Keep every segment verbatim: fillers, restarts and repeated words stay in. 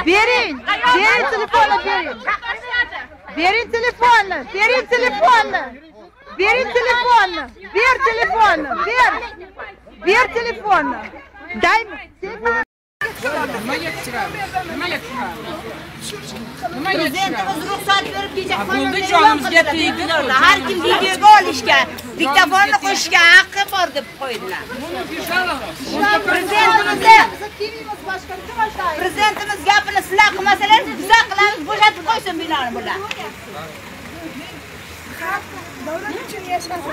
Bering. Bering telefonni bering. Bering telefonni. Bering telefonni. Bering telefonni. Ber telefonni. Ber. Ber telefonni. Daymi? Nimaga chiqamiz? Nimaga chiqamiz? Prezidentimiz ruxsat berib kecha Bo'ldi jonimizga tegdi. Har kim videoga olishga, diktafonni qo'shishga haqqi bor deb qo'ydilar. Prezidentimiz Prezidentimiz gapini sizlar qilmasalar, biz qilamiz, bo'shatib qo'ysin binoni bular. Davlat uchun yashasin.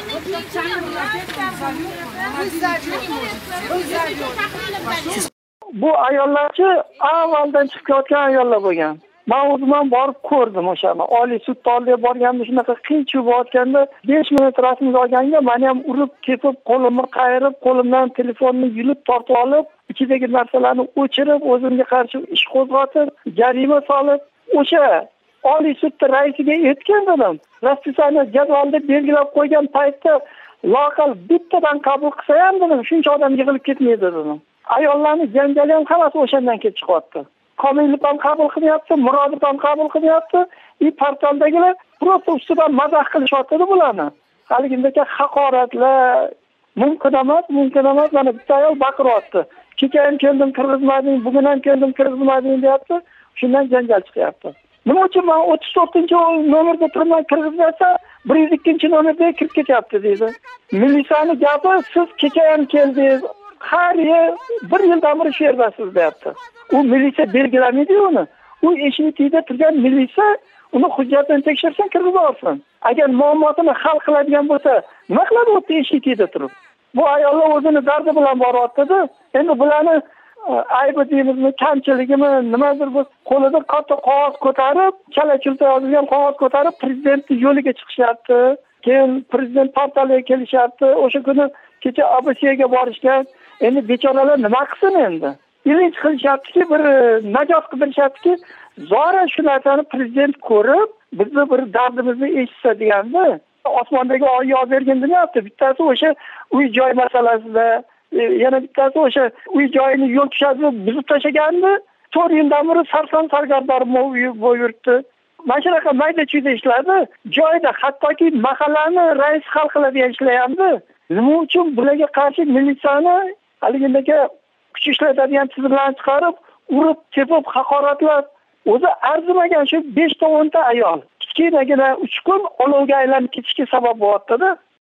Bu ayollarchi avvaldan chiqib ketgan ayollar bo'lgan. Men o'zim ham borib ko'rdim o'shani. Oliy sud toliga borganda shunaqa qiynchiq bo'layotganda besh minut rasmga olganda meni ham urib ketib, qo'limni qayirib, qo'limdan telefonni yulib tortib olib, ichidagi narsalarni o'chirib, o'zimga qarshi ish qo'zg'atib, jarima solib, o'sha Oliy sudda raisiga aytgan edim. Raspisiya jadvalda belgilab qo'ygan paytda loqal bittadan qabul qilsa ham dedim, shuncha odam yig'ilib ketmaydi dedim. Ayollarni janjali ham hammasi o'shandan kelib chiqyapti. Komilov ham qabul qilyapti, Murodov ham qabul qilyapti. I portaldagilar просто ustidan mazax qilishyapti bularni. Haligindagi haqoratlar mumkin emas, mumkin emas. Mana bitta ayol baqiryapti. Kecha ham keldim kirgizmading, bugun ham keldim kirgizmading deyapti. Shundan janjal chiqyapti. Nima uchun men o'ttiz to'rtinchi nomerda turmay kirgizmasa, bir yuz ikkinchi nomerda kirib ketyapti deydi. Militsiyani gapi siz kecha ham keldingiz. Har yil bir yildan beri shu yerdasiz deyapti. U militsiya belgilamaydi uni. U eshitida turgan militsiya uni hujjatini tekshirsin, kirgizib olsin. Agar muammosini hal qiladigan bo'lsa, nima qiladi u eshitida turib? Bu ayollar o'zini dardi bilan boryapti-da. Endi bularni aybi deymizmi, kamchiligimi, nimadir bu qo'lida katta qog'oz ko'tarib, chala-chulta yozilgan qog'oz ko'tarib prezidentning yo'liga chiqishyapti. Keyin prezident portaliga kelishyapti. O'sha kuni kecha A B S'ga borishgan. Endi bechoralar nima qilsin endi? Ilinj qilishyaptiki, bir najot qidirishyaptiki, zora shu narsani prezident ko'rib, bizni bir dardimizni eshitsa deganda, osmondagi oy yozib bergan deyapti. Bittasi o'sha uy joy masalasida, yana bittasi o'sha uy joyini yo'l tushadi buzib tashlagandi. to'rt yildan beri sarson sargardor bo'lib yuribdi. Mana shunaqa mayda-chuyda ishlarni joyda, hattoki mahallani rais hal qiladigan ishlayapti. Nima uchun bularga qarshi militsiyani haligindagi kuch ishlatadigan tizimlarni chiqarib, urib, tepib, haqoratlab, o'zi arzimagan shu besh ta o'n ta ayol kichkinagina uch kun olovga aylanib ketishga sabab bo'lyapti-da.